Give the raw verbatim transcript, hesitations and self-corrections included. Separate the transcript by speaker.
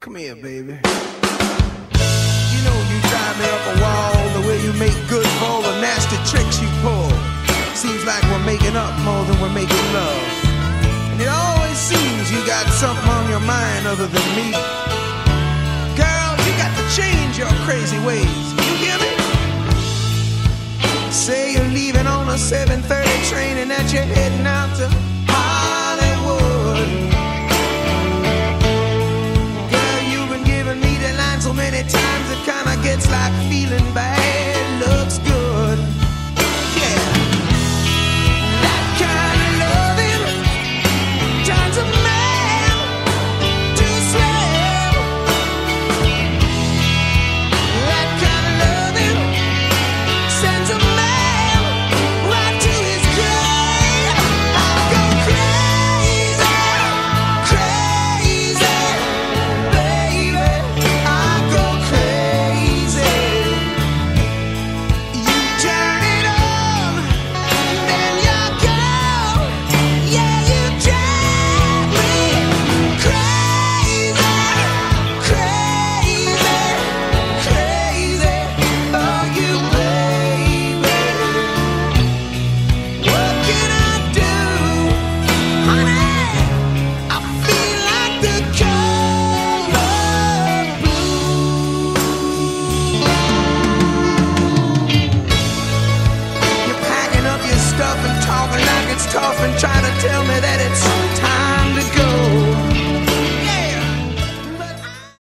Speaker 1: Come here, baby. You know you drive me up a wall, the way you make good for all the nasty tricks you pull. Seems like we're making up more than we're making love. And it always seems you got something on your mind other than me. Girl, you got to change your crazy ways. You hear me? Say you're leaving on a seven thirty train and that you're heading out to